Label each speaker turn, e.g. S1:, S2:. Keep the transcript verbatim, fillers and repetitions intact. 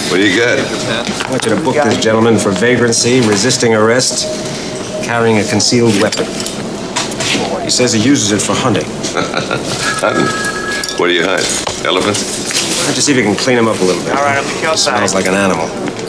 S1: What do you got?
S2: I want you to book this gentleman for vagrancy, resisting arrest, carrying a concealed weapon. He says he uses it for hunting.
S1: Hunting? What do you hunt? Elephants?
S2: Why don't you see if you can clean him up a little bit?
S3: All right, I'll meet you outside.
S2: Smells like an animal.